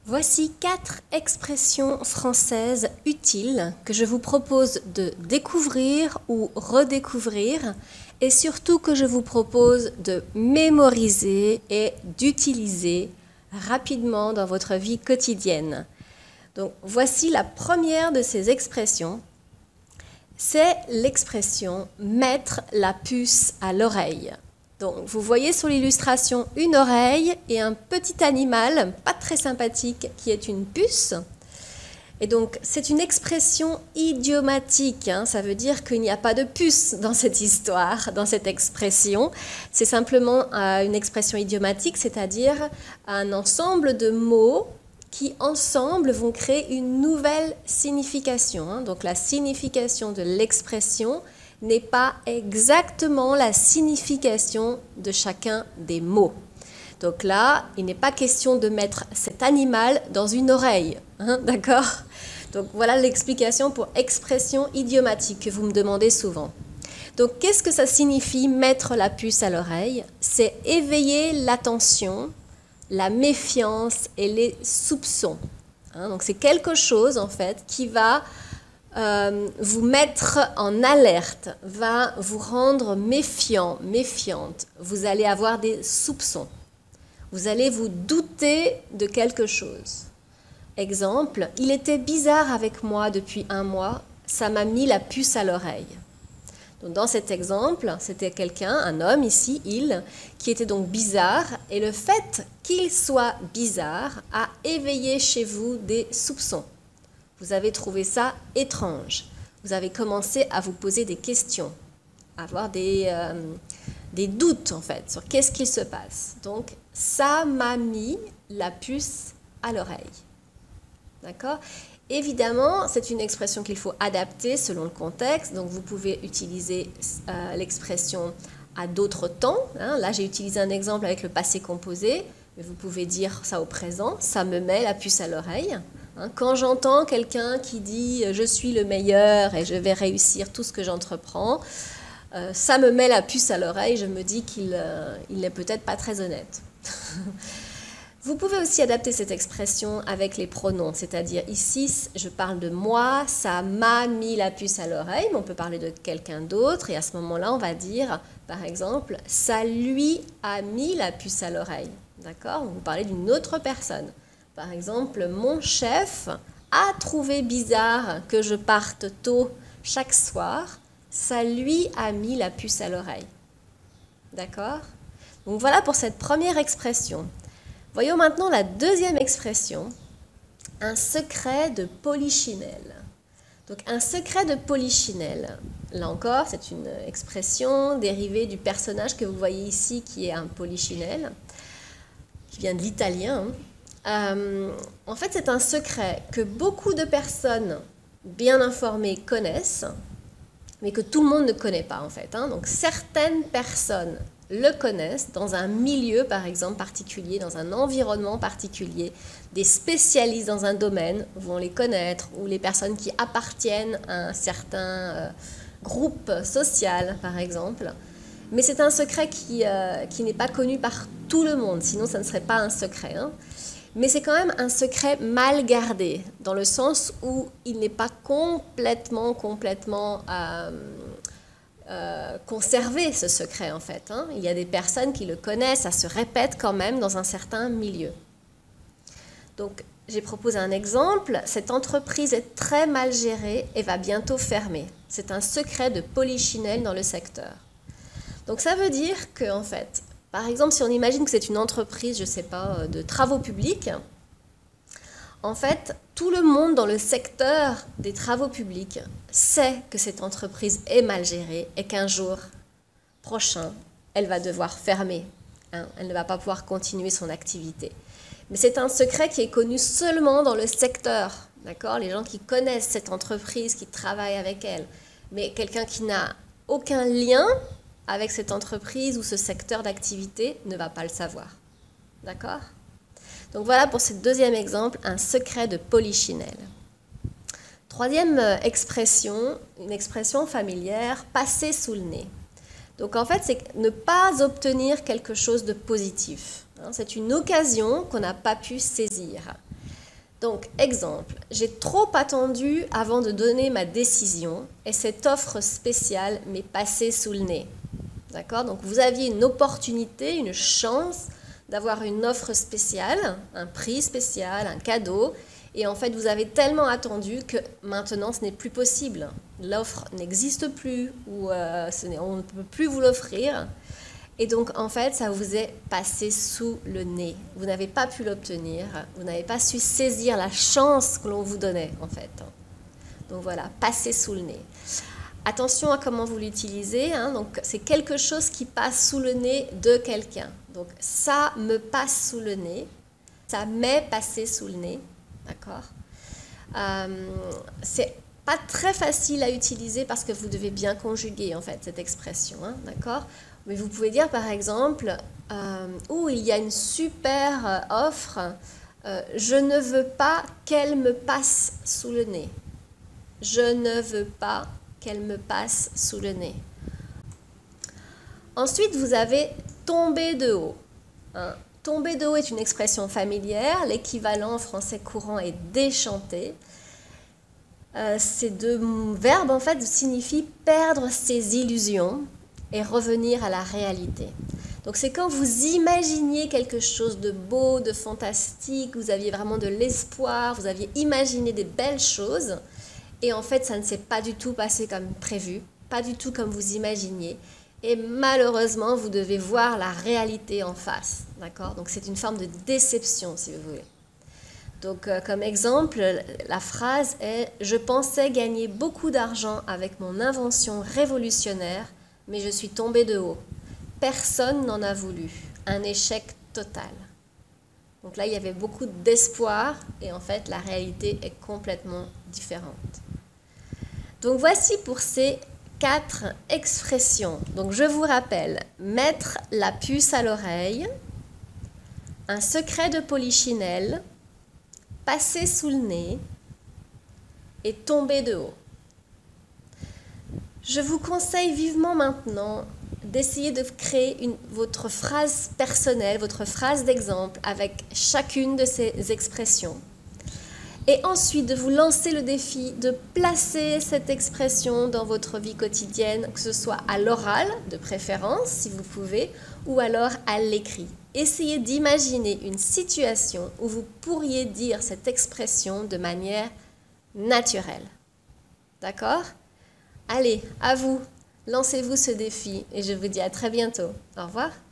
Voici 4 expressions françaises utiles que je vous propose de découvrir ou redécouvrir et surtout que je vous propose de mémoriser et d'utiliser rapidement dans votre vie quotidienne. Donc voici la première de ces expressions, c'est l'expression « mettre la puce à l'oreille ». Donc, vous voyez sur l'illustration une oreille et un petit animal, pas très sympathique, qui est une puce. Et donc, c'est une expression idiomatique, hein. Ça veut dire qu'il n'y a pas de puce dans cette histoire, dans cette expression. C'est simplement une expression idiomatique, c'est-à-dire un ensemble de mots qui, ensemble, vont créer une nouvelle signification, hein. Donc, la signification de l'expression n'est pas exactement la signification de chacun des mots. Donc là, il n'est pas question de mettre cet animal dans une oreille, hein, d'accord ? Donc voilà l'explication pour expression idiomatique que vous me demandez souvent. Donc qu'est-ce que ça signifie mettre la puce à l'oreille ? C'est éveiller l'attention, la méfiance et les soupçons. Hein, donc c'est quelque chose en fait qui va vous mettre en alerte, va vous rendre méfiant, méfiante. Vous allez avoir des soupçons. Vous allez vous douter de quelque chose. Exemple, il était bizarre avec moi depuis 1 mois, ça m'a mis la puce à l'oreille. Donc dans cet exemple, c'était quelqu'un, un homme ici, il, qui était donc bizarre, et le fait qu'il soit bizarre a éveillé chez vous des soupçons. Vous avez trouvé ça étrange. Vous avez commencé à vous poser des questions, à avoir des doutes en fait sur qu'est-ce qui se passe. Donc, ça m'a mis la puce à l'oreille. D'accord ? Évidemment, c'est une expression qu'il faut adapter selon le contexte. Donc, vous pouvez utiliser l'expression à d'autres temps. Hein. Là, j'ai utilisé un exemple avec le passé composé, mais vous pouvez dire ça au présent. Ça me met la puce à l'oreille. Quand j'entends quelqu'un qui dit « je suis le meilleur et je vais réussir tout ce que j'entreprends », ça me met la puce à l'oreille, je me dis qu'il n'est peut-être pas très honnête. Vous pouvez aussi adapter cette expression avec les pronoms, c'est-à-dire ici, je parle de moi, ça m'a mis la puce à l'oreille, mais on peut parler de quelqu'un d'autre, et à ce moment-là, on va dire, par exemple, ça lui a mis la puce à l'oreille. D'accord ? Vous parlez d'une autre personne. Par exemple, mon chef a trouvé bizarre que je parte tôt chaque soir. Ça lui a mis la puce à l'oreille. D'accord ? Donc voilà pour cette première expression. Voyons maintenant la deuxième expression, un secret de polichinelle. Donc un secret de polichinelle, là encore, c'est une expression dérivée du personnage que vous voyez ici qui est un polichinelle, qui vient de l'italien. En fait, c'est un secret que beaucoup de personnes bien informées connaissent, mais que tout le monde ne connaît pas en fait. Donc, certaines personnes le connaissent dans un milieu, par exemple, particulier, dans un environnement particulier. Des spécialistes dans un domaine vont les connaître, ou les personnes qui appartiennent à un certain groupe social, par exemple. Mais c'est un secret qui n'est pas connu par tout le monde, sinon ça ne serait pas un secret. Mais c'est quand même un secret mal gardé, dans le sens où il n'est pas complètement conservé, ce secret, en fait. Il y a des personnes qui le connaissent, ça se répète quand même dans un certain milieu. Donc, j'ai proposé un exemple. Cette entreprise est très mal gérée et va bientôt fermer. C'est un secret de polichinelle dans le secteur. Donc, ça veut dire que, en fait, par exemple, si on imagine que c'est une entreprise, je ne sais pas, de travaux publics, en fait, tout le monde dans le secteur des travaux publics sait que cette entreprise est mal gérée et qu'un jour prochain, elle va devoir fermer. Elle ne va pas pouvoir continuer son activité. Mais c'est un secret qui est connu seulement dans le secteur, d'accord ? Les gens qui connaissent cette entreprise, qui travaillent avec elle. Mais quelqu'un qui n'a aucun lien avec cette entreprise ou ce secteur d'activité ne va pas le savoir. D'accord ? Donc voilà pour ce deuxième exemple, un secret de polichinelle. Troisième expression, une expression familière, passer sous le nez. Donc en fait, c'est ne pas obtenir quelque chose de positif. C'est une occasion qu'on n'a pas pu saisir. Donc, exemple, j'ai trop attendu avant de donner ma décision et cette offre spéciale m'est passée sous le nez. D'accord? Donc, vous aviez une opportunité, une chance d'avoir une offre spéciale, un prix spécial, un cadeau. Et en fait, vous avez tellement attendu que maintenant, ce n'est plus possible. L'offre n'existe plus ou on ne peut plus vous l'offrir. Et donc, en fait, ça vous est passé sous le nez. Vous n'avez pas pu l'obtenir. Vous n'avez pas su saisir la chance que l'on vous donnait, en fait. Donc voilà, passer sous le nez. Attention à comment vous l'utilisez. Donc, c'est quelque chose qui passe sous le nez de quelqu'un. Donc, ça me passe sous le nez. Ça m'est passé sous le nez. D'accord? C'est pas très facile à utiliser parce que vous devez bien conjuguer, en fait, cette expression. D'accord? Mais vous pouvez dire par exemple, il y a une super offre, je ne veux pas qu'elle me passe sous le nez. Je ne veux pas qu'elle me passe sous le nez. Ensuite, vous avez tomber de haut. Tomber de haut est une expression familière, l'équivalent en français courant est déchanter. Ces deux verbes en fait signifient perdre ses illusions et revenir à la réalité. Donc c'est quand vous imaginiez quelque chose de beau, de fantastique, vous aviez vraiment de l'espoir, vous aviez imaginé des belles choses, et en fait ça ne s'est pas du tout passé comme prévu, pas du tout comme vous imaginiez, et malheureusement vous devez voir la réalité en face, d'accord? Donc c'est une forme de déception si vous voulez. Donc comme exemple, la phrase est « Je pensais gagner beaucoup d'argent avec mon invention révolutionnaire, mais je suis tombée de haut. Personne n'en a voulu. Un échec total. » Donc là, il y avait beaucoup d'espoir et en fait, la réalité est complètement différente. Donc voici pour ces 4 expressions. Donc je vous rappelle, mettre la puce à l'oreille, un secret de polichinelle, passer sous le nez et tomber de haut. Je vous conseille vivement maintenant d'essayer de créer votre phrase personnelle, votre phrase d'exemple avec chacune de ces expressions. Et ensuite de vous lancer le défi de placer cette expression dans votre vie quotidienne, que ce soit à l'oral, de préférence, si vous pouvez, ou alors à l'écrit. Essayez d'imaginer une situation où vous pourriez dire cette expression de manière naturelle. D'accord ? Allez, à vous, lancez-vous ce défi et je vous dis à très bientôt. Au revoir.